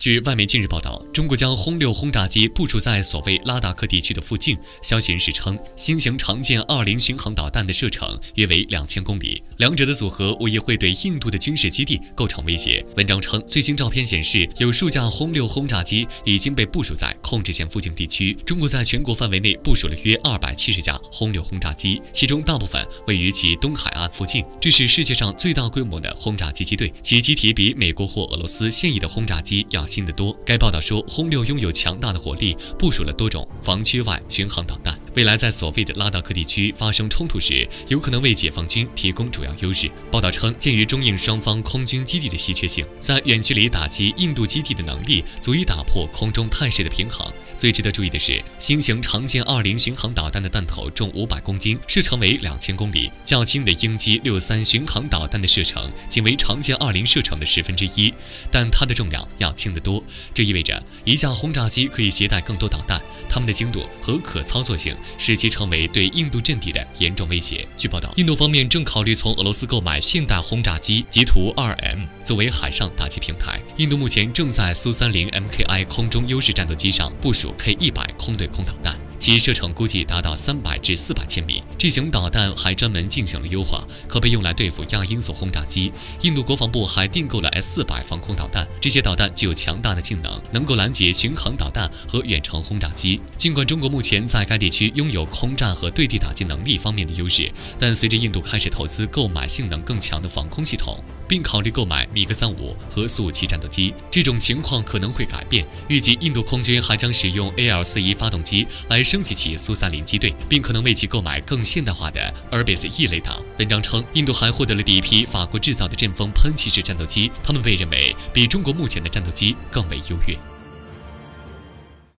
据外媒近日报道，中国将轰6轰炸机部署在所谓拉达克地区的附近。消息人士称，新型长剑20巡航导弹的射程约为2000公里，两者的组合无疑会对印度的军事基地构成威胁。文章称，最新照片显示，有数架轰6轰炸机已经被部署在控制线附近地区。中国在全国范围内部署了约270架轰6轰炸机，其中大部分位于其东海岸附近。这是世界上最大规模的轰炸机机队，其机体比美国或俄罗斯现役的轰炸机要新得多。该报道说，轰6拥有强大的火力，部署了多种防区外巡航导弹，未来在所谓的拉达克地区发生冲突时，有可能为解放军提供主要优势。报道称，鉴于中印双方空军基地的稀缺性，在远距离打击印度基地的能力足以打破空中态势的平衡。最值得注意的是，新型长剑20巡航导弹的弹头重500公斤，射程为2000公里，较轻的鹰击63巡航导弹的射程仅为长剑20射程的1/10，但它的重量要轻得多。这意味着一架轰炸机可以携带更多导弹，它们的精度和可操作性使其成为对印度阵地的严重威胁。据报道，印度方面正考虑从俄罗斯购买现代轰炸机吉图 2M 作为海上打击平台。印度目前正在苏30 MKI 空中优势战斗机上部署 K100 空对空导弹，其射程估计达到300至400千米。这型导弹还专门进行了优化，可被用来对付亚音速轰炸机。印度国防部还订购了 S400 防空导弹，这些导弹具有强大的性能，能够拦截巡航导弹和远程轰炸机。尽管中国目前在该地区拥有空战和对地打击能力方面的优势，但随着印度开始投资购买性能更强的防空系统，并考虑购买米格35和苏57战斗机，这种情况可能会改变。预计印度空军还将使用 AL41发动机来升级其苏30机队，并可能为其购买更现代化的 Irbis E 雷达。文章称，印度还获得了第一批法国制造的阵风喷气式战斗机，它们被认为比中国目前的战斗机更为优越。